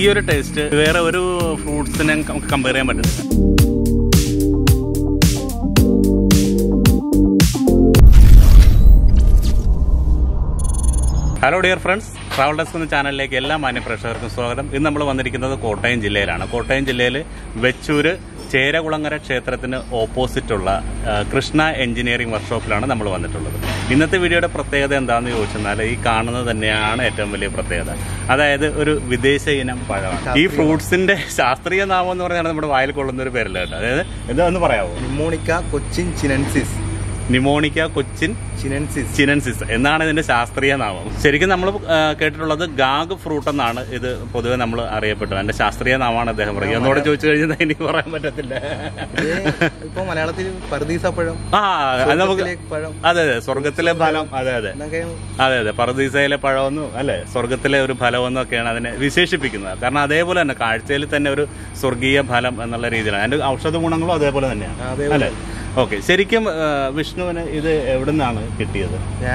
ഈ ഒരു ടേസ്റ്റ് വേറെ ഒരു ഫ്രൂട്ട്സിനെ നമുക്ക് കമ്പയർ ചെയ്യാൻ പറ്റുന്നില്ല. Hello dear friends, travel desk എന്ന ചാനലിലേക്ക് എല്ലാ മാന്യ പ്രേക്ഷകർക്കും സ്വാഗതം. ഇന്ന് നമ്മൾ വന്നിരിക്കുന്നത് കോട്ടയം ജില്ലയിലാണ്. കോട്ടയം ജില്ലയിൽ വെച്ചൂര് ചേരകുളങ്ങര ക്ഷേത്രത്തിന് ഓപ്പോസിറ്റുള്ള കൃഷ്ണ എഞ്ചിനീയറിംഗ് വർക്ക്ഷോപ്പിലാണ് നമ്മൾ വന്നിട്ടുള്ളത്. ഇന്നത്തെ വീഡിയോയുടെ പ്രത്യേകത എന്താണെന്ന് ചോദിച്ചെന്നാൽ ഈ കാണുന്നത് തന്നെയാണ് ഏറ്റവും വലിയ പ്രത്യേകത. അതായത് ഒരു വിദേശ ഇനം പഴമാണ്. ഈ ഫ്രൂട്ട്സിന്റെ ശാസ്ത്രീയ നാമം എന്ന് പറഞ്ഞാൽ നമ്മുടെ വായിൽ കൊള്ളുന്ന ഒരു പേരല്ല കേട്ടോ. അതായത് എന്താന്ന് പറയാമോ? നിമോണിക്ക കൊച്ചിൻ ചിനൻസിസ്. നിമോണിക്ക കൊച്ചിൻ ചിനൻസിസ് എന്നാണ് ഇതിന്റെ ശാസ്ത്രീയ നാമം. ശരിക്കും നമ്മൾ കേട്ടിട്ടുള്ളത് ഗാഗ് ഫ്രൂട്ട് എന്നാണ് ഇത് പൊതുവെ നമ്മൾ അറിയപ്പെട്ടത്. അതിന്റെ ശാസ്ത്രീയ നാമമാണ് അദ്ദേഹം പറയുക. എന്നോട് ചോദിച്ചു കഴിഞ്ഞാൽ എനിക്ക് പറയാൻ പറ്റത്തില്ല. ഇപ്പൊ മലയാളത്തിൽ പർദീസപ്പഴം. നമുക്ക് അതെ അതെ, സ്വർഗത്തിലെ ഫലം. അതെ അതെ അതെ അതെ, പർദീസയിലെ പഴമെന്നും അല്ലെ സ്വർഗത്തിലെ ഒരു ഫലമെന്നും ഒക്കെയാണ് അതിനെ വിശേഷിപ്പിക്കുന്നത്. കാരണം അതേപോലെ തന്നെ കാഴ്ചയിൽ തന്നെ ഒരു സ്വർഗീയ ഫലം എന്നുള്ള രീതിയിലാണ്. അതിന്റെ ഔഷധ ഗുണങ്ങളും അതേപോലെ തന്നെയാണ് അല്ലെ. ഓക്കെ, ശരിക്കും വിഷ്ണുവിന് ഇത് എവിടെ നിന്നാണ് കിട്ടിയത്?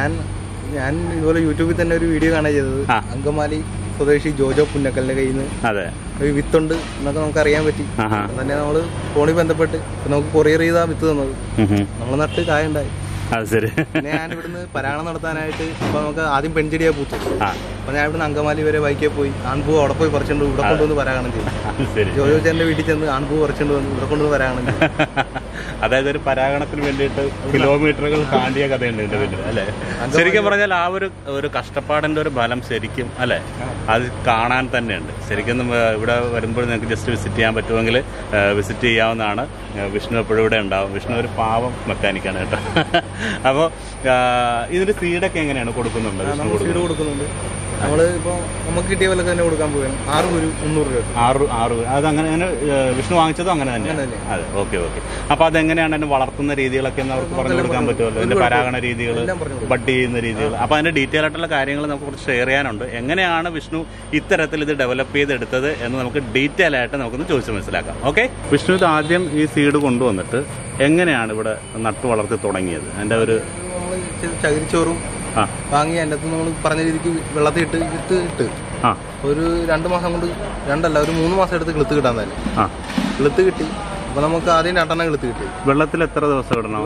ഞാൻ ഇതുപോലെ യൂട്യൂബിൽ തന്നെ ഒരു വീഡിയോ കാണാൻ ചെയ്തത്. അങ്കമാലി സ്വദേശി ജോജോ പുന്നക്കലിന്റെ കയ്യിൽ നിന്ന് അതെ ഒരു വിത്തുണ്ട് എന്നൊക്കെ നമുക്ക് അറിയാൻ പറ്റി. തന്നെ നമ്മള് ഫോണിൽ ബന്ധപ്പെട്ട് നമുക്ക് കൊറിയർ ചെയ്താ വിത്ത് തന്നത്. നമ്മൾ നട്ട് കായ ഉണ്ടായി. അത് ശരി. പിന്നെ ഞാൻ ഇവിടുന്ന് പരാഗണം നടത്താനായിട്ട് ഇപ്പൊ നമുക്ക് ആദ്യം പെൺചെടിയാ പൂത്തു. അപ്പൊ ഞാൻ ഇവിടുന്ന് അങ്കമാലി വരെ ബൈക്കിൽ പോയി ആൺപൂ അവിടെ പോയി പറിച്ചുകൊണ്ട് ഇവിടെ കൊണ്ടുവന്ന് പരാഗണം ചെയ്തു. ജോജോ ചേട്ടന്റെ വീട്ടിൽ ചെന്ന് ആൺപൂ പറിച്ചുകൊണ്ട് വന്ന് ഇവിടെ കൊണ്ടുവന്ന് പരാഗണം ചെയ്തു. അതായത് ഒരു പരാഗണത്തിന് വേണ്ടിയിട്ട് കിലോമീറ്ററുകൾ താണ്ടിയ കഥയുണ്ട് എന്റെ വീട്ടിൽ അല്ലെ. ശരിക്കും പറഞ്ഞാൽ ആ ഒരു കഷ്ടപ്പാടിന്റെ ഒരു ഫലം ശരിക്കും അല്ലെ അത് കാണാൻ തന്നെയുണ്ട്. ശരിക്കും ഇവിടെ വരുമ്പോൾ നിങ്ങൾക്ക് ജസ്റ്റ് വിസിറ്റ് ചെയ്യാൻ പറ്റുമെങ്കിൽ വിസിറ്റ് ചെയ്യാവുന്നതാണ്. വിഷ്ണു എപ്പോഴും ഇവിടെ ഉണ്ടാവും. വിഷ്ണു ഒരു പാവം മെക്കാനിക്കാണ് കേട്ടോ. അപ്പോൾ ഇതിന്റെ സീഡൊക്കെ എങ്ങനെയാണ് കൊടുക്കുന്നുണ്ട്? സീഡ് കൊടുക്കുന്നുണ്ട്. നമ്മള് ഇപ്പൊ നമുക്ക് കിട്ടിയ പോലെ തന്നെ കൊടുക്കാൻ പോവുകയാണ്. 6 ഗുരു 300 രൂപ. 6 അത് അങ്ങനെ വിഷ്ണു വാങ്ങിച്ചതും അങ്ങനെ തന്നെയാണ്. അതെ, ഓക്കെ. അപ്പൊ അതെങ്ങനെയാണ് അതിന് വളർത്തുന്ന രീതികളൊക്കെ അവർക്ക് പറഞ്ഞു കൊടുക്കാൻ പറ്റുമല്ലോ? അതിന്റെ പരാഗണ രീതികൾ, ബഡ് ചെയ്യുന്ന രീതികൾ. അപ്പൊ അതിന്റെ ഡീറ്റെയിൽ ആയിട്ടുള്ള കാര്യങ്ങൾ നമുക്ക് കുറച്ച് ഷെയർ ചെയ്യാനുണ്ട്. എങ്ങനെയാണ് വിഷ്ണു ഇത്തരത്തിൽ ഇത് ഡെവലപ്പ് ചെയ്തെടുത്തത് എന്ന് നമുക്ക് ഡീറ്റെയിൽ ആയിട്ട് നമുക്കൊന്ന് ചോദിച്ച് മനസ്സിലാക്കാം. ഓക്കെ, വിഷ്ണു ഇത് ആദ്യം ഈ സീഡ് കൊണ്ടുവന്നിട്ട് എങ്ങനെയാണ് ഇവിടെ നട്ടു വളർത്തി തുടങ്ങിയത്? അതിന്റെ ഒരു ചകിരിച്ചോറും വാങ്ങി അതിൻ്റെ അകത്ത് നമ്മൾ പറഞ്ഞ രീതിക്ക് വെള്ളത്തിൽ ഇട്ട് ഒരു 2 മാസം കൊണ്ട്, 2 അല്ല ഒരു 3 മാസം എടുത്ത് കിളുത്ത് കിട്ടാൻ തന്നെ. കിളുത്ത് കിട്ടി. അപ്പൊ നമുക്ക് ആദ്യം 2 എണ്ണം കിളുത്ത് കിട്ടി. വെള്ളത്തിൽ എത്ര ദിവസം ഇടണം?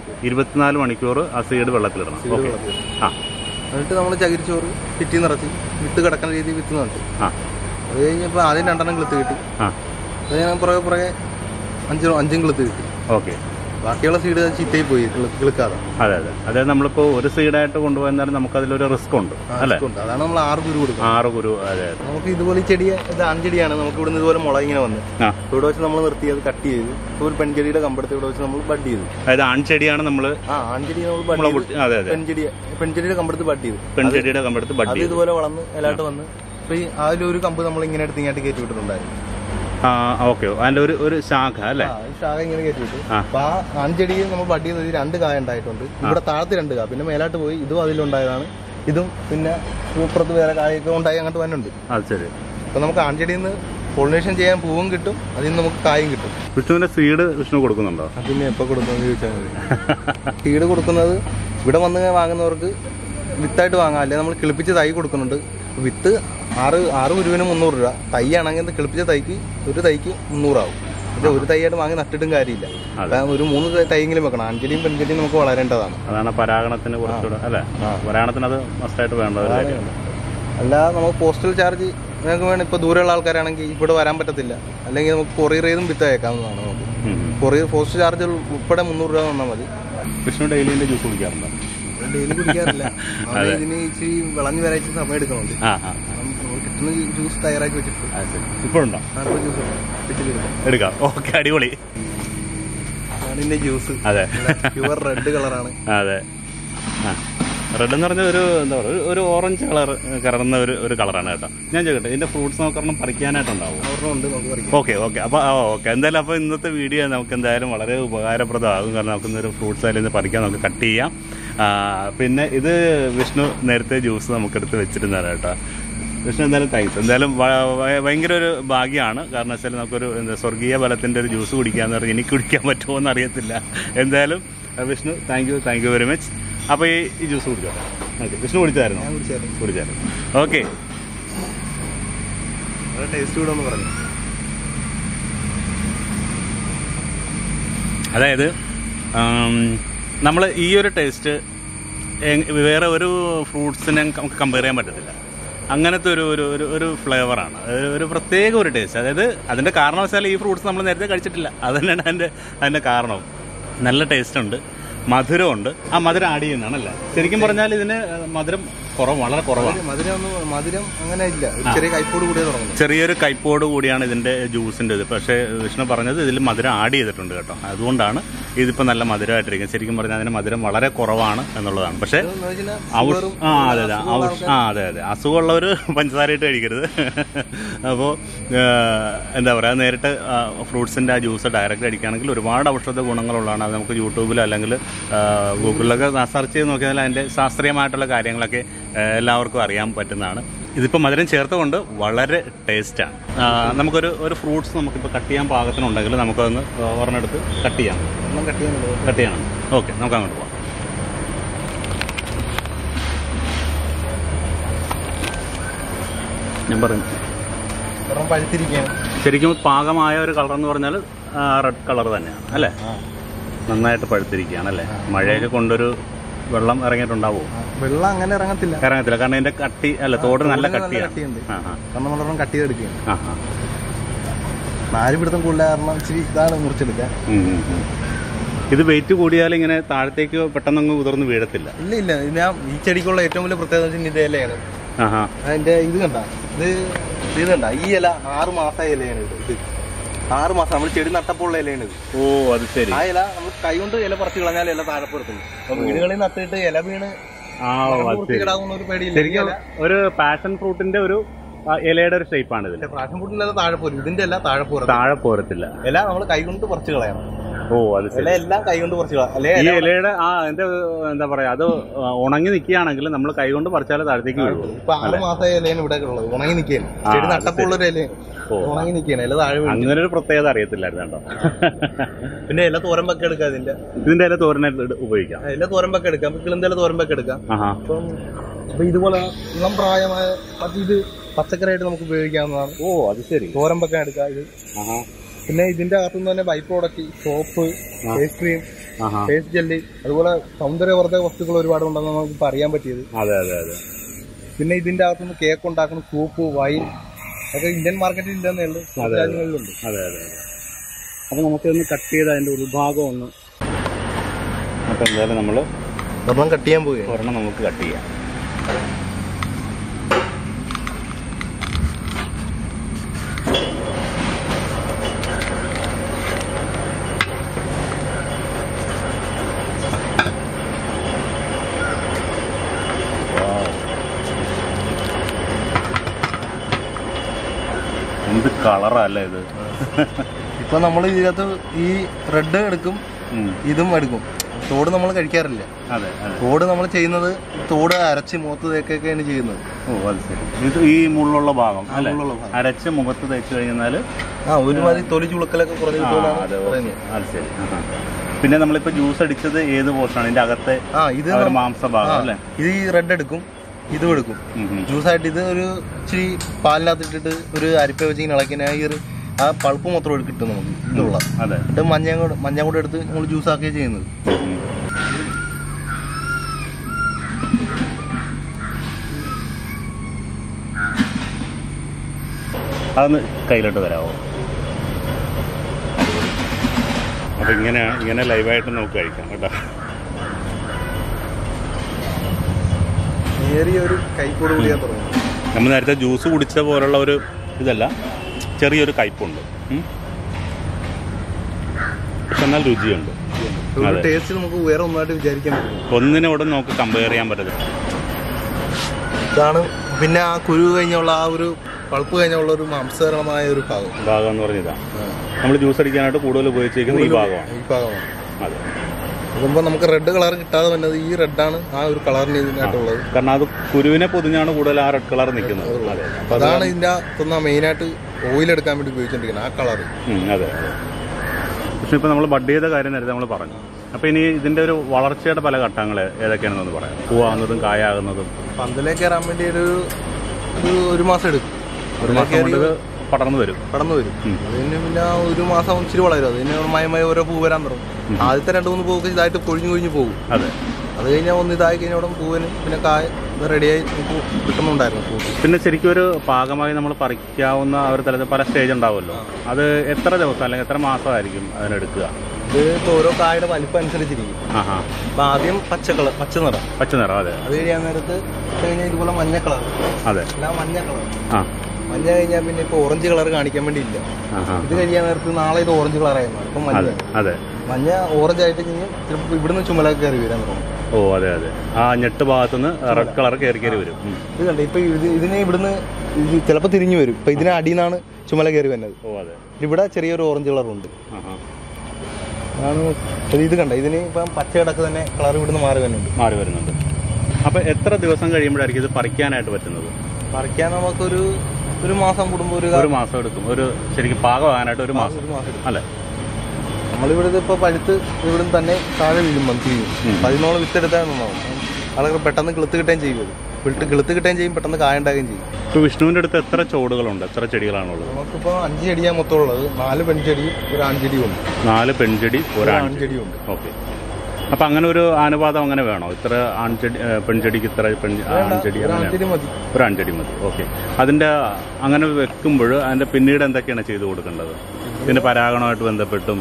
24 മണിക്കൂർ ആ സീഡ് വെള്ളത്തിലിടണം. എന്നിട്ട് നമ്മൾ ചകിരിച്ചോറ് പിറ്റി നിറച്ച് വിത്ത് കിടക്കുന്ന രീതിയിൽ വിത്ത് നട്ടു. അത് കഴിഞ്ഞപ്പോൾ ആദ്യം 2 എണ്ണം കിളുത്ത് കിട്ടി. അത് ഞാൻ പുറകെ 5 കിളുത്ത് കിട്ടി. ഓക്കെ, ബാക്കിയുള്ള സീഡ് ചീത്തയിൽ പോയി കിളുക്കാതെ. അതെ അതെ, അതായത് നമ്മളിപ്പോ ഒരു സീഡായിട്ട് കൊണ്ടുപോയെന്നാലും നമുക്ക് അതിലൊരു റിസ്ക് ഉണ്ട് അല്ലേ? അതാണ് നമ്മൾ 6 ഗുരു കൊടുക്കും. 6 ഗുരു. അതെ, നമുക്ക് ഇതുപോലെ ചെടി, ഇത് ആൺചെടിയാണ്. നമുക്ക് ഇവിടുന്ന് ഇതുപോലെ മുള ഇങ്ങനെ വന്ന് ഇവിടെ വെച്ച് നമ്മൾ നിർത്തി അത് കട്ട് ചെയ്ത് ഒരു പെൺചെടിയുടെ കമ്പെടുത്ത് ഇവിടെ വെച്ച് നമ്മൾ ബഡ് ചെയ്തു. അതായത് ആൺചെടിയാണ് നമ്മൾ ആൺചെടി പെൺചെടിയുടെ കമ്പെടുത്ത് ബഡ് ചെയ്തു. പെൺചെടിയുടെ കമ്പെടുത്ത് ബഡ് ചെയ്തു. ഇതുപോലെ വളർന്ന് എല്ലായിട്ട് വന്ന് അതിലൊരു കമ്പ് നമ്മൾ ഇങ്ങനെ എടുത്ത് ഇങ്ങോട്ട് കയറ്റി വിട്ടിട്ടുണ്ടായിരുന്നു. ഓക്കെ, അതിന്റെ ഒരു ശാഖ അല്ലേ? ശാഖ ഇങ്ങനെ കയറ്റി വിട്ടു. അപ്പൊ ആ ആൺചെടിയിൽ നമ്മൾ ബഡ് ചെയ്തത് 2 കായ ഉണ്ടായിട്ടുണ്ട്. ഇവിടെ താഴത്ത് 2 കായ, പിന്നെ മേലാട്ട് പോയി ഇതും അതിലുണ്ടായതാണ്. ഇതും പിന്നെ ഇപ്പുറത്ത് വേറെ കായൊക്കെ ഉണ്ടായി അങ്ങോട്ട് വന്നുണ്ട്. അത് ശരി. അപ്പൊ നമുക്ക് ആൺചെടിയിൽ നിന്ന് പോളിനേഷൻ ചെയ്യാൻ പൂവും കിട്ടും, അതിൽ നിന്ന് നമുക്ക് കായും കിട്ടും. വിഷ്ണുവിന്റെ സീഡ് വിഷ്ണു കൊടുക്കുന്നുണ്ടോ? അതിന് എപ്പോ കൊടുക്കുന്നത് ചോദിച്ചാൽ മതി. സീഡ് കൊടുക്കുന്നത് ഇവിടെ വന്ന് വാങ്ങുന്നവർക്ക് വിത്തായിട്ട് വാങ്ങാം, അല്ലെങ്കിൽ നമ്മൾ കിളിപ്പിച്ച് തൈ കൊടുക്കുന്നുണ്ട്. വിത്ത് 6 ഗുരുവിന് 300 രൂപ. തൈ ആണെങ്കിൽ കിളിപ്പിച്ച തൈക്ക് ഒരു തൈക്ക് 300 ആവും. ഇത് ഒരു തൈയായിട്ട് വാങ്ങി നട്ടിട്ടും കാര്യമില്ല. ഒരു 3 തൈയെങ്കിലും വെക്കണം. ആൺചെടിയും പെൺചെടിയും നമുക്ക് വളരേണ്ടതാണ്. അതാണ് പരാഗണത്തിന് കുറച്ചുകൂടെ അല്ലേ? പരാഗണത്തിന് അത് മസ്റ്റായിട്ട് വേണ്ട. അല്ല, നമുക്ക് പോസ്റ്റൽ ചാർജ് നിങ്ങൾക്ക് വേണം. ഇപ്പൊ ദൂരെയുള്ള ആൾക്കാരാണെങ്കിൽ ഇവിടെ വരാൻ പറ്റത്തില്ല, അല്ലെങ്കിൽ നമുക്ക് കൊറിയർ ചെയ്തും വിത്ത് അയക്കാവുന്നതാണ്. നമുക്ക് കൊറിയർ പോസ്റ്റ് ചാർജ് ഉൾപ്പെടെ 300 രൂപ തന്നാൽ മതി. വിഷ്ണു ഡെയിലിന്റെ ജ്യൂസ് കുടിക്കാറുണ്ടോ? ഡെയിലി കുടിക്കാറില്ല. ഇതിന് ഇച്ചിരി വിളഞ്ഞു വരാൻ ഇച്ചിരി സമയം എടുക്കുന്നുണ്ട്. കിട്ടുന്ന ജ്യൂസ് തയ്യാറാക്കി വെച്ചിട്ടുണ്ട്. ഇപ്പോഴുണ്ടോ? ജ്യൂസ് എടുക്കാം. ഓക്കെ, അടിപൊളി. ഇതിന്റെ ജ്യൂസ് അതെ പ്യുവർ റെഡ് കളറാണ്. അതെ, റെഡ് എന്ന് പറഞ്ഞ എന്താ പറയുക, ഒരു ഓറഞ്ച് കളർ കറന്ന ഒരു കളറാണ് കേട്ടോ. ഞാൻ ചോദിക്കട്ടെ, ഇതിന്റെ ഫ്രൂട്ട്സ് നമുക്ക് പഠിക്കാനായിട്ടുണ്ടാവും? ഓക്കെ. അപ്പൊ ഓക്കെ, എന്തായാലും അപ്പൊ ഇന്നത്തെ വീഡിയോ നമുക്ക് എന്തായാലും വളരെ ഉപകാരപ്രദമാകും. കാരണം നമുക്ക് ഇന്നൊരു ഫ്രൂട്ട്സ് അതിൽ നിന്ന് പറിക്കാൻ നമുക്ക് കട്ട് ചെയ്യാം. പിന്നെ ഇത് വിഷ്ണു നേരത്തെ ജ്യൂസ് നമുക്കെടുത്ത് വെച്ചിരുന്നതാണ് കേട്ടോ. വിഷ്ണു എന്തായാലും താങ്ക്സ്. എന്തായാലും ഭയങ്കര ഒരു ഭാഗ്യമാണ്. കാരണം വെച്ചാൽ നമുക്കൊരു സ്വർഗീയ ബലത്തിന്റെ ഒരു ജ്യൂസ് കുടിക്കാന്ന് പറഞ്ഞാൽ എനിക്ക് കുടിക്കാൻ പറ്റുമോ എന്ന് അറിയത്തില്ല. എന്തായാലും Vishnu thank you very much. അപ്പോൾ ഈ ജ്യൂസ് കുടിച്ചോ? ഓക്കെ, വിഷ്ണു കുടിച്ചായിരുന്നു? ഓക്കെ. ടേസ്റ്റ് കൂടെ ഒന്ന് പറഞ്ഞു. അതായത് നമ്മൾ ഈ ഒരു ടേസ്റ്റ് വേറെ ഒരു ഫ്രൂട്ട്സിനെ നമുക്ക് കമ്പയർ ചെയ്യാൻ പറ്റത്തില്ല. അങ്ങനത്തെ ഒരു ഫ്ലേവറാണ്, ഒരു പ്രത്യേക ഒരു ടേസ്റ്റ്. അതായത് അതിൻ്റെ കാരണം വെച്ചാൽ ഈ ഫ്രൂട്ട്സ് നമ്മൾ നേരത്തെ കഴിച്ചിട്ടില്ല, അത് തന്നെയാണ് അതിൻ്റെ കാരണം. നല്ല ടേസ്റ്റ് ഉണ്ട്, മധുരമുണ്ട്. ആ മധുരം ആഡ് ചെയ്യുന്നതാണല്ലേ? ശരിക്കും പറഞ്ഞാൽ ഇതിന് മധുരം വളരെ കുറവാണ്. മധുരം അങ്ങനെ ഇല്ല, ചെറിയ കയ്പോട് കൂടിയേ തുടങ്ങുന്നു. ചെറിയൊരു കയ്പോട് കൂടിയാണ് ഇതിൻ്റെ ജ്യൂസിൻ്റെ ഇത്. പക്ഷേ വിഷ്ണു പറഞ്ഞത് ഇതിൽ മധുരം ആഡ് ചെയ്തിട്ടുണ്ട് കേട്ടോ, അതുകൊണ്ടാണ് ഇതിപ്പോൾ നല്ല മധുരമായിട്ടിരിക്കുന്നത്. ശരിക്കും പറഞ്ഞാൽ അതിന് മധുരം വളരെ കുറവാണ് എന്നുള്ളതാണ്. പക്ഷേ അതെ അസുഖമുള്ളവർ പഞ്ചസാരയിട്ട് കഴിക്കരുത്. അപ്പോൾ എന്താ പറയുക, നേരിട്ട് ഫ്രൂട്ട്സിൻ്റെ ആ ജ്യൂസ് ഡയറക്റ്റ് അടിക്കുകയാണെങ്കിൽ ഒരുപാട് ഔഷധ ഗുണങ്ങളുള്ളതാണ്. അത് നമുക്ക് യൂട്യൂബിലോ അല്ലെങ്കിൽ ഗൂഗിളിലൊക്കെ സെർച്ച് ചെയ്ത് നോക്കിയാൽ അതിൻ്റെ ശാസ്ത്രീയമായിട്ടുള്ള കാര്യങ്ങളൊക്കെ എല്ലാവർക്കും അറിയാൻ പറ്റുന്നതാണ്. ഇതിപ്പോൾ മധുരം ചേർത്തുകൊണ്ട് വളരെ ടേസ്റ്റാണ്. നമുക്കൊരു ഫ്രൂട്ട്സ് നമുക്കിപ്പോൾ കട്ട് ചെയ്യാൻ പാകത്തിനുണ്ടെങ്കിൽ നമുക്കതൊന്ന് ഒരെണ്ണെടുത്ത് കട്ട് ചെയ്യണം. ഓക്കെ, നമുക്ക് അങ്ങോട്ട് പോകാം. ഞാൻ പറഞ്ഞു ശരിക്കും പാകമായ ഒരു കളർ എന്ന് പറഞ്ഞാൽ റെഡ് കളർ തന്നെയാണ് അല്ലേ? നന്നായിട്ട് പഴുത്തിരിക്കുകയാണ് അല്ലേ? മഴയൊക്കെ കൊണ്ടൊരു വെള്ളം ഇറങ്ങിയിട്ടുണ്ടാവോ? വെള്ളം അങ്ങനെ ഇറങ്ങത്തില്ല, കാരണം ഇതിന്റെ കട്ടി അല്ല, തോട് നല്ല കട്ടിയാണ്. കാരണം നമ്മളൊരെണ്ണം കട്ട് ചെയ്തെടുക്കുകയാണ്. നാല് പിടുത്തം കൂടുതൽ കാരണം ഇച്ചിരി ഇതാണ് മുറിച്ചെടുക്കാൻ. ഇത് വെയിറ്റ് കൂടിയാൽ ഇങ്ങനെ താഴത്തേക്ക് പെട്ടെന്നങ്ങ് ഉതിർന്ന് വീഴത്തില്ല. ഇല്ല. ഈ ചെടിക്കുള്ള ഏറ്റവും വലിയ പ്രത്യേകത ഇതിന്റെ ഇലയാണ്. അതിന്റെ ഇത് കണ്ട, ഇത് കണ്ട, ഈ ഇല 6 മാസമായ ഇലയാണ്. ഇത് 6 മാസം നമ്മൾ ചെടി നട്ടപ്പോഴുള്ള ഇലയാണ് ഇത്. ഓ, അത് ശരി. ആ ഇല നമ്മൾ കൈ കൊണ്ട് ഇല പറിച്ചു കളഞ്ഞാൽ ഇല താഴെ പുറത്തുണ്ട്. വീടുകളിൽ നട്ടിട്ട് ഇല വീണ് ഒരു പേടിയില്ല. ഒരു പാഷൻ ഫ്രൂട്ടിന്റെ ഒരു ഇലയുടെ ഒരു ഷേപ്പാണ് ഇതിന്റെ. പാഷൻ ഫ്രൂട്ടിന്റെ താഴെ പോരും, ഇതിന്റെ എല്ലാം താഴെ പോരത്തില്ല. ഇല നമ്മൾ കൈ കൊണ്ട് പറിച്ചു കളയണം. ഓ, അത് ഇല എല്ലാം കൈ കൊണ്ട് പറിച്ചു കളയാം. ഈ ഇലയുടെ എന്താ പറയാ, അത് ഉണങ്ങി നിൽക്കുകയാണെങ്കിൽ നമ്മൾ കൈ കൊണ്ട് പറിച്ചാലേ താഴത്തേക്ക് വീഴും. ഇപ്പൊ 6 മാസമായ ഇലയാണ് ഇവിടെ ഉള്ളത്, ഉണങ്ങി നിൽക്കുകയാണ്. ചെടി നട്ടപ്പോഴുള്ളൊരു ഇല ഉണങ്ങി നിൽക്കുകയാണ്, ഇല താഴെ. അങ്ങനെ ഒരു പ്രത്യേകത അറിയത്തില്ലായിരുന്നു കേട്ടോ. പിന്നെ ഇല തോരമ്പൊക്കെ എടുക്കാം. ഇതിന്റെ ഇല തോരനായിട്ട് ഉപയോഗിക്കാം. ഇല തോരമ്പൊക്കെ എടുക്കാം, കിളിന്റെ ഇല തോരമ്പൊക്കെ എടുക്കാം. അപ്പൊ ഇതുപോലെ ഇളം പ്രായമായ ഇത് പച്ചക്കറിയായിട്ട് നമുക്ക് ഉപയോഗിക്കാവുന്നതാണ്. ഓ, അത് ശരി. തോരമ്പൊക്കെ എടുക്കാം ഇത്. പിന്നെ ഇതിന്റെ അകത്തുനിന്ന് തന്നെ by product, soap, face cream, face jelly, അതുപോലെ സൗന്ദര്യവർദ്ധക വസ്തുക്കൾ ഒരുപാട് ഉണ്ടെന്ന് നമുക്ക് അറിയാൻ പറ്റിയത്. പിന്നെ ഇതിന്റെ അകത്തുനിന്ന് കേക്ക് ഉണ്ടാക്കുന്ന സൂപ്പ്, വൈൻ ഒക്കെ ഇന്ത്യൻ മാർക്കറ്റിൽ ഇല്ലെന്നേ ഉള്ളൂ, രാജ്യങ്ങളിലുണ്ട്. അപ്പൊ നമുക്കൊന്ന് കട്ട് ചെയ്ത് അതിന്റെ ഉൾഭാഗം ഒന്ന്, അപ്പൊ എന്തായാലും നമ്മള് ഒരെണ്ണം കട്ട് ചെയ്യാൻ പോവുക. ഒരെണ്ണം നമുക്ക് കട്ട് ചെയ്യാം. എന്ത് കളറല്ലേ ഇത്! ഇപ്പൊ നമ്മൾ ഇതിനകത്ത് ഈ റെഡ് എടുക്കും, ഇതും എടുക്കും. തോട് നമ്മൾ കഴിക്കാറില്ല. തോട് നമ്മൾ ചെയ്യുന്നത് തോട് അരച്ച് മുഖത്ത് തേക്കൊക്കെയാണ് ചെയ്യുന്നത്. ഓ, അത് ശരി. ഇത് ഈ മുള്ളുള്ള ഭാഗം അരച്ച് മുഖത്ത് തേച്ച് കഴിഞ്ഞാൽ ഒരുമാതിരി തൊലി ചുളുക്കലൊക്കെ കുറഞ്ഞു. അത് ശരി. പിന്നെ നമ്മളിപ്പോ ജ്യൂസ് അടിച്ചത് ഏത് പോർഷനാണ്? ഇതിന്റെ അകത്തെ ഇത് മാംസഭാഗം അല്ലേ? ഇത് ഈ റെഡ് എടുക്കും, ഇതും എടുക്കും ജ്യൂസായിട്ട്. ഇത് ഒരു ഇച്ചിരി പാലിനകത്ത് ഇട്ടിട്ട് ഒരു അരിപ്പ വെച്ച് ഇളക്കിന ആ പൾപ്പ് മൊത്തം കിട്ടും നമുക്ക്. ഇതുള്ള എന്നിട്ട് മഞ്ഞ കൂടെ എടുത്ത് നമ്മൾ ജ്യൂസ് ആക്കുകയാണ് ചെയ്യുന്നത്. അതൊന്ന് കയ്യിലോട്ട് തരാമോ? അപ്പൊ ഇങ്ങനെ ലൈവായിട്ട് നമുക്ക് കഴിക്കാം കേട്ടോ. ഒരു കൈപ്പോട് കൂടിയാ തുടങ്ങും. നമ്മൾ നേരത്തെ ജ്യൂസ് കുടിച്ച പോലുള്ള ഒരു ഇതല്ല, ചെറിയൊരു കയ്പുണ്ട്, പക്ഷെ എന്നാൽ രുചിയുണ്ട്. ടേസ്റ്റ് നമുക്ക് വേറെ ഒന്നായിട്ട് വിചാരിക്കാൻ പറ്റും. ഒന്നിനോടും നമുക്ക് കമ്പയർ ചെയ്യാൻ പറ്റത്തില്ല. ഇതാണ് പിന്നെ ആ കുരു കഴിഞ്ഞുള്ള ആ ഒരു പൾപ്പ് കഴിഞ്ഞുള്ള ഒരു മാംസകരമായ ഒരു ഭാഗം എന്ന് പറഞ്ഞതാ നമ്മൾ ജ്യൂസ് അടിക്കാനായിട്ട് കൂടുതൽ ഉപയോഗിച്ചിരിക്കുന്നത് ഈ ഭാഗമാണ്. അതെ. അതുമ്പോൾ നമുക്ക് റെഡ് കളർ കിട്ടാതെ വന്നത് ഈ റെഡാണ് ആ ഒരു കളറിന് ഇതിനായിട്ടുള്ളത്. കാരണം അത് കുരുവിനെ പൊതിഞ്ഞാണ് കൂടുതൽ ആ റെഡ് കളർ നിൽക്കുന്നത്. അതാണ് ഇതിന്റെ അകത്തുനിന്ന് മെയിനായിട്ട് ഓയിൽ എടുക്കാൻ വേണ്ടി ഉപയോഗിച്ചോണ്ടിരിക്കുന്നത് ആ കളർ. അതെ. പക്ഷെ ഇപ്പൊ നമ്മൾ ബഡ് ചെയ്ത കാര്യം നേരത്തെ നമ്മൾ പറഞ്ഞു. അപ്പൊ ഇനി ഇതിന്റെ ഒരു വളർച്ചയുടെ പല ഘട്ടങ്ങൾ ഏതൊക്കെയാണെന്ന് പറയാം. പൂവാകുന്നതും കായാകുന്നതും. പന്തലേക്ക് കയറാൻ വേണ്ടി ഒരു മാസം എടുക്കും. ഒരു മാസം കൊണ്ട് ഇത് പടർന്നു വരും. അതിന് ഒരു മാസം ഇച്ചിരി വളരും. അതിന് മയമായ ഓരോ പൂ വരാൻ തുടങ്ങും. ആദ്യത്തെ 2-3 പൂവൊക്കെ ഇതായിട്ട് കൊഴിഞ്ഞു പോകും. അതെ. അത് കഴിഞ്ഞാൽ ഒന്ന് ഇതായി കഴിഞ്ഞാൽ ഉടൻ പൂവിന് പിന്നെ കായ റെഡിയായി നമുക്ക് കിട്ടുന്നുണ്ടായിരുന്നു പൂ. പിന്നെ ശരിക്കും ഒരു പാകമായി നമ്മൾ പറിക്കാവുന്ന ഒരു തലത്തിൽ പല സ്റ്റേജ് ഉണ്ടാവുമല്ലോ. അത് എത്ര ദിവസം അല്ലെങ്കിൽ എത്ര മാസമായിരിക്കും അതിനെടുക്കുക? ഇത് ഓരോ കായുടെ വലിപ്പം അനുസരിച്ചിരിക്കും. അപ്പൊ ആദ്യം പച്ച നിറം. അതെ. അത് കഴിയാൻ നേരത്ത് കഴിഞ്ഞാൽ ഇതുപോലെ മഞ്ഞ കളർ. അതെ. മഞ്ഞ കളർ. മഞ്ഞ കഴിഞ്ഞാൽ പിന്നെ ഇപ്പൊ ഓറഞ്ച് കളർ കാണിക്കാൻ വേണ്ടി ഇല്ല. ഇത് കഴിയാൻ നേരത്ത് നാളെ ഇത് ഓറഞ്ച് കളറായിരുന്നു. ഇപ്പൊ മഞ്ഞ ഓറഞ്ച് ആയിട്ട് കഴിഞ്ഞാൽ ചിലപ്പോൾ ഇവിടുന്ന് ചുമലൊക്കെ കയറി വരാൻ തുടങ്ങും. ഓ അതെ. ആ ഞെട്ട് ഭാഗത്തുനിന്ന് റെഡ് കളർ കയറി വരും. ഇത് കണ്ടേ ഇപ്പൊ ഇതിനെ ഇവിടുന്ന് ചിലപ്പോൾ തിരിഞ്ഞു വരും. ഇപ്പൊ ഇതിനെ അടിയിന്നാണ് ചുമല കയറി വരുന്നത്. ഓ അതെ. ഇവിടെ ചെറിയൊരു ഓറഞ്ച് കളറുണ്ട്. ഇത് കണ്ട ഇതിന് ഇപ്പം പച്ച കിടക്ക് തന്നെ കളർ ഇവിടുന്ന് മാറി വരുന്നുണ്ട്. അപ്പൊ എത്ര ദിവസം കഴിയുമ്പോഴായിരിക്കും ഇത് പറിക്കാനായിട്ട് പറ്റുന്നത്? പറിക്കാൻ നമുക്കൊരു മാസം കൂടുമ്പോൾ ഒരു മാസം എടുക്കും. ഒരു ശരിക്കും പാകമാകാനായിട്ട് ഒരു മാസം അല്ലേ? നമ്മളിവിടെ ഇപ്പൊ പഴുത്ത് ഇവിടെ തന്നെ താഴെ വീഴും. 13 വിത്തെടുത്താൽ നന്നാവും. ആളുകൾ പെട്ടെന്ന് കിളുത്ത് കിട്ടുകയും ചെയ്യും. പെട്ടെന്ന് കായ ഉണ്ടാകുകയും ചെയ്യും. ഇപ്പൊ വിഷ്ണുവിന്റെ അടുത്ത് എത്ര ചോടുകളുണ്ട്? എത്ര ചെടികളാണുള്ളത്? നമുക്കിപ്പോ 5 ചെടിയാണ് മൊത്തമുള്ളത്. 4 പെൺചെടിയും ഒരു ആൺചെടിയും ഉണ്ട്. 4 പെൺചെടി ഒരു ആൺചെടിയും ഉണ്ട്. ഓക്കെ. അപ്പൊ അങ്ങനെ ഒരു അനുപാതം അങ്ങനെ വേണോ? ഇത്ര പെൺചെടിക്ക് ഇത്ര ആൺചെടി? ഒരു ആൺചെടി മതി. ഓക്കെ. അതിന്റെ അങ്ങനെ വെക്കുമ്പോൾ അതിന്റെ പിന്നീട് എന്തൊക്കെയാണ് ചെയ്തു കൊടുക്കേണ്ടത്? ഇതിന്റെ പരാഗണമായിട്ട് ബന്ധപ്പെട്ടും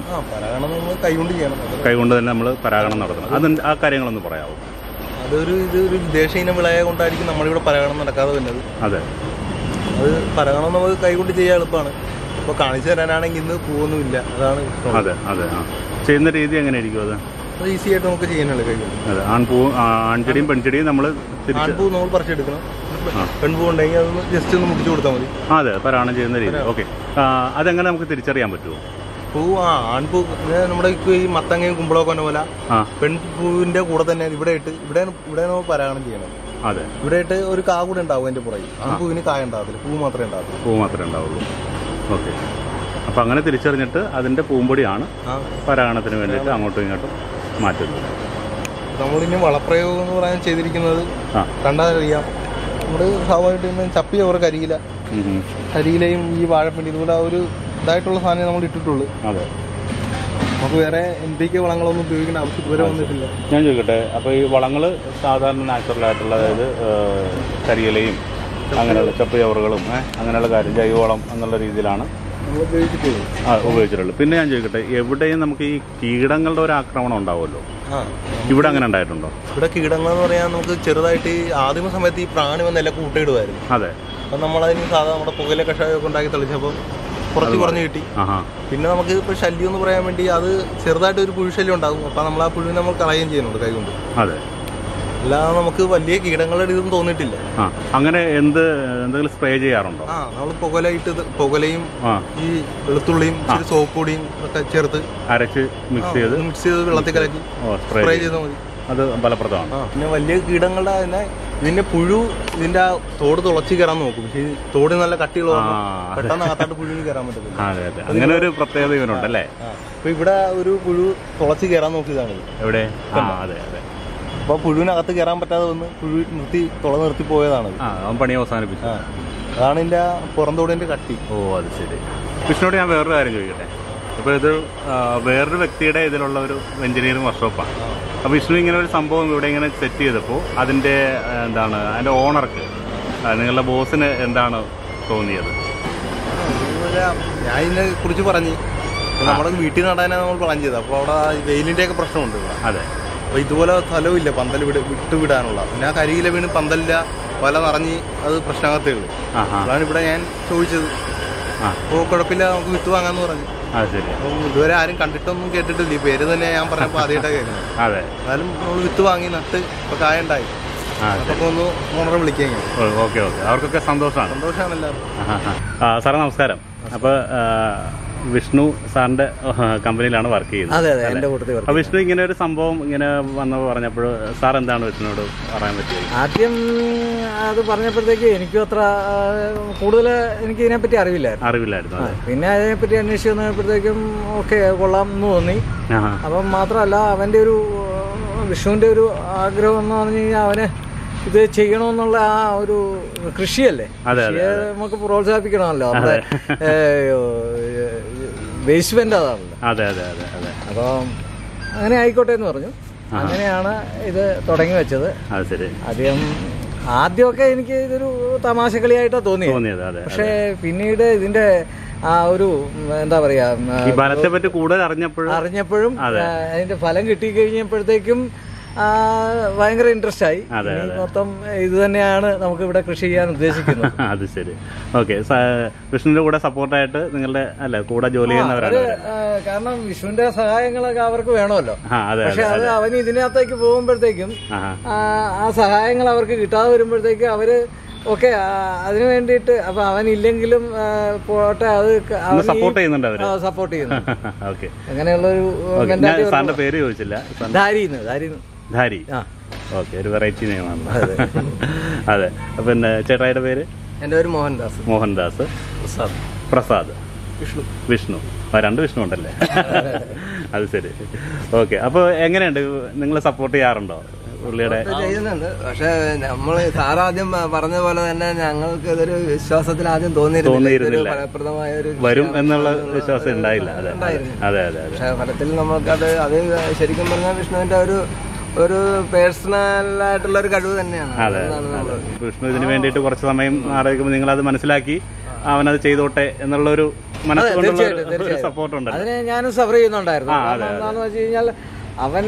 കൈകൊണ്ട് തന്നെ നമ്മൾ പരാഗണം നടത്തണം. അതിന്റെ ആ കാര്യങ്ങളൊന്ന് പറയാമോ? ഇതൊരു വിദേശ ഇനം വിളയെ കൊണ്ടായിരിക്കും നമ്മളിവിടെ പരാഗണം നടക്കാതെ വരുന്നത്. അതെ. അത് പരാഗണം നമുക്ക് കൈകൊണ്ട് ചെയ്യാൻ എളുപ്പമാണ്. ഇപ്പൊ കാണിച്ചു തരാനാണെങ്കിൽ ഇന്ന് പൂവൊന്നുമില്ല. അതാണ്. അതെ. ചെയ്യുന്ന രീതി എങ്ങനെയായിരിക്കും? അത് ഈസി ആയിട്ട് നമുക്ക് ചെയ്യാനുള്ള കഴിയും. അതെ. ആൺചെടിയും പെൺചെടിയും നമ്മൾ ആൺപൂ നമ്മൾ പറിച്ചെടുക്കണം. പെൺപൂ ഉണ്ടെങ്കിൽ അതൊന്ന് ജസ്റ്റ് ഒന്ന് മുട്ടിച്ചു കൊടുത്താൽ മതി. അതെ. പരാഗണം ചെയ്യുന്ന രീതി. ഓക്കെ. അതെങ്ങനെ നമുക്ക് തിരിച്ചറിയാൻ പറ്റുമോ? പൂ ആൺപൂ നമ്മുടെ ഈ മത്തങ്ങയും കുമ്പളമൊക്കെ പോലെ പെൺപൂവിന്റെ കൂടെ തന്നെ ഇവിടെ നമ്മൾ പരാഗണം ചെയ്യണം. അതെ. ഇവിടെ ഇട്ട് ഒരു കാ കൂടെ ഉണ്ടാവും. അതിന്റെ പുറകെ ആൺപൂവിന് കായ ഉണ്ടാവില്ല. പൂ മാത്രമേ ഉണ്ടാവുള്ളൂ. ഓക്കെ. അപ്പൊ അങ്ങനെ തിരിച്ചറിഞ്ഞിട്ട് അതിന്റെ പൂമ്പൊടിയാണ് പരാഗണത്തിന് വേണ്ടിയിട്ട് അങ്ങോട്ടും ഇങ്ങോട്ടും മാറ്റുന്നത്. നമ്മളിനി വളപ്രയോഗം എന്ന് പറയാൻ ചെയ്തിരിക്കുന്നത് കണ്ടാലറിയാം. നമ്മള് സ്വാഭാവികമായിട്ട് ചപ്പി അവർ കരിയിലയും ഈ വാഴപ്പിണ്ടി ഇതുപോലെ ഒരു ഇതായിട്ടുള്ള സാധനം നമ്മൾ ഇട്ടിട്ടുള്ളൂ. അതെ. നമുക്ക് വേറെ എന്തൊക്കെ വളങ്ങളൊന്നും ഉപയോഗിക്കേണ്ട ആവശ്യം ഇതുവരെ വന്നിട്ടില്ല. ഞാൻ ചോദിക്കട്ടെ, അപ്പൊ ഈ വളങ്ങള് സാധാരണ നാച്ചുറൽ ആയിട്ടുള്ള, അതായത് കരിയിലയും അങ്ങനെയുള്ള ചപ്പുചവറുകളും അങ്ങനെയുള്ള കാര്യം ജൈവവളം എന്നുള്ള രീതിയിലാണ് ഉപയോഗിച്ചിട്ടുള്ളൂ. പിന്നെ ഞാൻ ചോദിക്കട്ടെ, എവിടെയും നമുക്ക് ഈ കീടങ്ങളുടെ ഒരു ആക്രമണം ഉണ്ടാവുമല്ലോ, ഇവിടെ അങ്ങനെ ഉണ്ടായിട്ടുണ്ടോ? ഇവിടെ കീടങ്ങൾ എന്ന് പറയാൻ നമുക്ക് ചെറുതായിട്ട് ആദ്യമ സമയത്ത് ഈ പ്രാണി വന്ന് എല്ലാം കൂട്ടയിടുമായിരുന്നു. അതെ. അപ്പൊ നമ്മളതിന് സാധാരണ നമ്മുടെ പുകയിലെ കഷായമൊക്കെ ഉണ്ടാക്കി തെളിച്ചപ്പോൾ കുറഞ്ഞു കിട്ടി. പിന്നെ നമുക്ക് ഇപ്പൊ ശല്യം എന്ന് പറയാൻ വേണ്ടി അത് ചെറുതായിട്ട് ഒരു പുഴുശല്യം ഉണ്ടാകും. അപ്പൊ നമ്മൾ ആ പുഴുവിനെ നമ്മൾ കളയുകയും ചെയ്യുന്നുണ്ട് കൈകൊണ്ട്. അതെ. അല്ലാതെ നമുക്ക് വലിയ കീടങ്ങളുടെ ഇതൊന്നും തോന്നിയിട്ടില്ല. അങ്ങനെ എന്തെങ്കിലും സ്പ്രേ ചെയ്യാറുണ്ടോ? നമ്മൾ പുകലയും ഈ വെളുത്തുള്ളിയും സോപ്പ് പൊടിയും ഒക്കെ ചേർത്ത് അരച്ച് മിക്സ് ചെയ്ത് വെള്ളത്തിൽ കലക്കി സ്പ്രേ ചെയ്താൽ മതി. അത് ഫലപ്രദമാണ്. പിന്നെ വലിയ കീടങ്ങളുടെ തന്നെ ഇതിന്റെ പുഴു ഇതിന്റെ തോട് തുളച്ച് കയറാൻ നോക്കും. പക്ഷേ തോട് നല്ല കട്ടിയുള്ള പെട്ടെന്ന് അകത്തായിട്ട് പുഴുവിന് കയറാൻ പറ്റത്തില്ല. അങ്ങനെ ഒരു പ്രത്യേകത ഇവനുണ്ടല്ലേ. അപ്പൊ ഇവിടെ ഒരു പുഴു തുളച്ച് കയറാൻ നോക്കിയതാണ്. എവിടെ? അതെ. അപ്പൊ പുഴുവിനകത്ത് കയറാൻ പറ്റാതെ വന്ന് പുഴു നിർത്തി പോയതാണ്. പണി അവസാനിപ്പിച്ചു. അതാണ് ഇതിന്റെ പുറന്തോടിന്റെ കട്ടി. ഓ, അത് ശരി. വിഷ്ണുവോട് ഞാൻ വേറൊരു കാര്യം ചോദിക്കട്ടെ. അപ്പോൾ ഇത് വേറൊരു വ്യക്തിയുടെ ഇതിലുള്ള ഒരു എഞ്ചിനീയറിംഗ് വർക്ക്ഷോപ്പാണ്. അപ്പോൾ വിഷ്ണു ഇങ്ങനെ ഒരു സംഭവം ഇവിടെ ഇങ്ങനെ സെറ്റ് ചെയ്തപ്പോൾ അതിൻ്റെ അതിൻ്റെ ഓണർക്ക്, നിങ്ങളുടെ ബോസിന് എന്താണ് തോന്നിയത്? ഞാൻ ഇതിനെ കുറിച്ച് പറഞ്ഞു. നമ്മുടെ വീട്ടിൽ നടാനാണ് നമ്മൾ പ്ലാൻ ചെയ്തത്. അപ്പോൾ അവിടെ വെയിലിൻ്റെ ഒക്കെ പ്രശ്നമുണ്ട്. അതെ. അപ്പോൾ ഇതുപോലെ സ്ഥലമില്ല പന്തൽ വിട്ടുവിടാനുള്ള. പിന്നെ ആ കരിയില വീണ് പന്തലില്ല, വല നിറഞ്ഞ് അത് പ്രശ്നമാകത്തേ ഉള്ളൂ. അതാണ് ഇവിടെ ഞാൻ ചോദിച്ചത്. അപ്പോൾ കുഴപ്പമില്ല, നമുക്ക് വിത്ത് വാങ്ങാന്ന് പറഞ്ഞു. അപ്പം ഇതുവരെ ആരും കണ്ടിട്ടൊന്നും കേട്ടിട്ടില്ല. ഈ പേര് തന്നെ ഞാൻ പറഞ്ഞപ്പോൾ ആദ്യമായിട്ടാണ് കേൾക്കുന്നത്. അതെ. എന്നാലും നമ്മൾ വിത്ത് വാങ്ങി നട്ട് ഇപ്പൊ കായ ഉണ്ടായി. അപ്പൊ ഒന്ന് ഓണറെ വിളിക്കാൻ. ഓക്കെ. അവർക്കൊക്കെ സന്തോഷമാണ് എല്ലാവരും. സാറേ നമസ്കാരം. അപ്പൊ വിഷ്ണു സാറിന്റെ കമ്പനിയിലാണ് വർക്ക് ചെയ്യുന്നത്. അപ്പൊ വിഷ്ണു ഇങ്ങനെ ഒരു സംഭവം ഇങ്ങനെ വന്നപ്പോൾ പറഞ്ഞപ്പോൾ സാർ എന്താണ് വിഷ്ണുവോട് പറയാൻ പറ്റിയത്? ആദ്യം അത് പറഞ്ഞപ്പോഴത്തേക്ക് എനിക്കും അത്ര കൂടുതൽ എനിക്ക് ഇതിനെപ്പറ്റി അറിവില്ലായിരുന്നു. പിന്നെ അതിനെപ്പറ്റി അന്വേഷിച്ച് വന്നപ്പോഴത്തേക്കും ഓക്കെ കൊള്ളാം എന്ന് തോന്നി. അപ്പം മാത്രമല്ല, അവൻ്റെ ഒരു വിഷ്ണുവിൻ്റെ ഒരു ആഗ്രഹം എന്ന് പറഞ്ഞു കഴിഞ്ഞാൽ അവന് ഇത് ചെയ്യണമെന്നുള്ള ആ ഒരു കൃഷിയല്ലേ, കൃഷിയെ നമുക്ക് പ്രോത്സാഹിപ്പിക്കണമല്ലോ. നമ്മുടെ ബേസ്മെന്റ് അതാണല്ലോ. അപ്പം അങ്ങനെ ആയിക്കോട്ടെ എന്ന് പറഞ്ഞു. അങ്ങനെയാണ് ഇത് തുടങ്ങി വെച്ചത്. ആദ്യമൊക്കെ എനിക്ക് ഇതൊരു തമാശ കളിയായിട്ടാണ് തോന്നിയത്. പക്ഷേ പിന്നീട് ഇതിന്റെ ആ ഒരു എന്താ പറയാ ഫലത്തെ പറ്റി കൂടുതൽ അറിഞ്ഞപ്പോഴും അതിന്റെ ഫലം കിട്ടിക്കഴിഞ്ഞപ്പോഴത്തേക്കും ഭയങ്കര ഇൻട്രസ്റ്റ് ആയി. മൊത്തം ഇത് തന്നെയാണ് നമുക്ക് ഇവിടെ കൃഷി ചെയ്യാൻ ഉദ്ദേശിക്കുന്നത്. അത് ശരി. ഓക്കെ, വിഷ്ണുവിന്റെ കൂടെ സപ്പോർട്ടായിട്ട് നിങ്ങളുടെ കൂടെ ജോലി ചെയ്യുന്നവരാണ്. കാരണം വിഷ്ണുവിന്റെ സഹായങ്ങളൊക്കെ അവർക്ക് വേണമല്ലോ. പക്ഷെ അത് അവന് ഇതിനകത്തേക്ക് പോകുമ്പോഴത്തേക്കും ആ സഹായങ്ങൾ അവർക്ക് കിട്ടാതെ വരുമ്പോഴത്തേക്ക് അവര് ഓക്കെ അതിനു വേണ്ടിയിട്ട് അപ്പൊ അവനില്ലെങ്കിലും പോട്ടെ, അത് സപ്പോർട്ട് ചെയ്യുന്നുണ്ട്. അങ്ങനെയുള്ളൊരു പേര് ചോദിച്ചില്ല. ധാരി. ഓക്കെ, ഒരു വെറൈറ്റി നെയിമാണ്. അതെ. പിന്നെ ചേട്ടായിയുടെ പേര്? എൻ്റെ പേര് മോഹൻദാസ്. പ്രസാദ്. വിഷ്ണു. 2 വിഷ്ണു ഉണ്ടല്ലേ? അത് ശരി. ഓക്കെ, അപ്പോൾ എങ്ങനെയുണ്ട്, നിങ്ങൾ സപ്പോർട്ട് ചെയ്യാറുണ്ടോ പുള്ളിയുടെ? ചെയ്യുന്നുണ്ട്. പക്ഷെ നമ്മൾ സാറാദ്യം പറഞ്ഞ പോലെ തന്നെ ഞങ്ങൾക്ക് ഇതൊരു വിശ്വാസത്തിൽ ആദ്യം തോന്നിയിരുന്നില്ല. ഫലപ്രദമായ ഒരു വരും എന്നുള്ള വിശ്വാസം ഉണ്ടായില്ല. അതെ. പക്ഷെ ഫലത്തിൽ നമ്മൾക്കത് ശരിക്കും പറഞ്ഞാൽ വിഷ്ണുവിന്റെ ഒരു പേഴ്സണലായിട്ടുള്ള ഒരു കഴിവ് തന്നെയാണ്. വിഷ്ണു ഇതിന് വേണ്ടിയിട്ട് കുറച്ച് സമയം ആലോചിക്കുമ്പോൾ നിങ്ങൾ അത് മനസ്സിലാക്കി അവനത് ചെയ്തോട്ടെ എന്നുള്ളൊരു മനസ്സുകൊണ്ടുള്ള സപ്പോർട്ട് ഉണ്ട്. അതിനെ ഞാനും സഫർ ചെയ്യുന്നുണ്ടായിരുന്നു. എന്താണെന്ന് വെച്ച് കഴിഞ്ഞാൽ അവൻ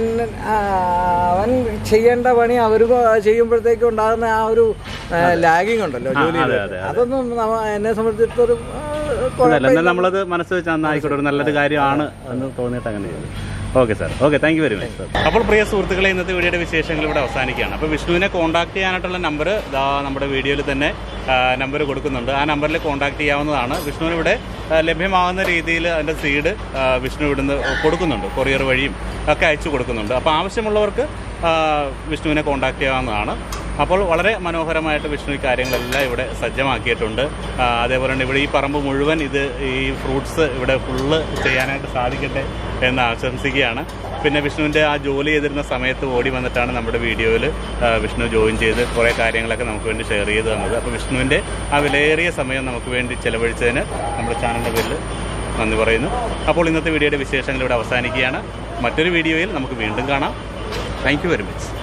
ചെയ്യേണ്ട പണി അവർ ചെയ്യുമ്പോഴത്തേക്കും ഉണ്ടാകുന്ന ആ ഒരു ലാഗിങ് ഉണ്ടല്ലോ ജോലിയിൽ, അതൊന്നും എന്നെ സംബന്ധിച്ചിടത്തോളം നമ്മളത് മനസ്സ് വെച്ച് ആയിക്കോട്ടെ, ഒരു നല്ലൊരു കാര്യമാണ് എന്ന് തോന്നിയിട്ട് അങ്ങനെ ചെയ്തു. Okay sir. Okay, thank you very much sir. അപ്പോൾ പ്രിയ സുഹൃത്തുക്കളെ, ഇന്നത്തെ വീഡിയോയുടെ വിശേഷങ്ങൾ ഇവിടെ അവസാനിക്കുകയാണ്. അപ്പോൾ വിഷ്ണുവിനെ കോൺടാക്ട് ചെയ്യാനായിട്ടുള്ള നമ്പർ നമ്മുടെ വീഡിയോയിൽ തന്നെ നമ്പർ കൊടുക്കുന്നുണ്ട്. ആ നമ്പറിൽ കോൺടാക്ട് ചെയ്യാവുന്നതാണ്. വിഷ്ണുവിന് ഇവിടെ ലഭ്യമാകുന്ന രീതിയിൽ അതിൻ്റെ സീഡ് വിഷ്ണു ഇവിടുന്ന് കൊടുക്കുന്നുണ്ട്, കൊറിയർ വഴിയും ഒക്കെ അയച്ചു കൊടുക്കുന്നുണ്ട്. അപ്പോൾ ആവശ്യമുള്ളവർക്ക് വിഷ്ണുവിനെ കോൺടാക്ട് ചെയ്യാവുന്നതാണ്. അപ്പോൾ വളരെ മനോഹരമായിട്ട് വിഷ്ണു ഈ കാര്യങ്ങളെല്ലാം ഇവിടെ സജ്ജമാക്കിയിട്ടുണ്ട്. അതേപോലെ തന്നെ ഇവിടെ ഈ പറമ്പ് മുഴുവൻ ഈ ഫ്രൂട്ട്സ് ഇവിടെ ഫുള്ള് ചെയ്യാനായിട്ട് സാധിക്കട്ടെ എന്ന് ആശംസിക്കുകയാണ്. പിന്നെ വിഷ്ണുവിൻ്റെ ആ ജോലി ചെയ്തിരുന്ന സമയത്ത് ഓടി വന്നിട്ടാണ് നമ്മുടെ വീഡിയോയിൽ വിഷ്ണു ജോയിൻ ചെയ്ത് കുറേ കാര്യങ്ങളൊക്കെ നമുക്ക് വേണ്ടി ഷെയർ ചെയ്ത് തന്നത്. അപ്പോൾ വിഷ്ണുവിൻ്റെ ആ വിലയേറിയ സമയം നമുക്ക് വേണ്ടി ചെലവഴിച്ചതിന് നമ്മുടെ ചാനലിൻ്റെ പേരിൽ നന്ദി പറയുന്നു. അപ്പോൾ ഇന്നത്തെ വീഡിയോയുടെ വിശേഷങ്ങൾ ഇവിടെ അവസാനിക്കുകയാണ്. മറ്റൊരു വീഡിയോയിൽ നമുക്ക് വീണ്ടും കാണാം. Thank you very much.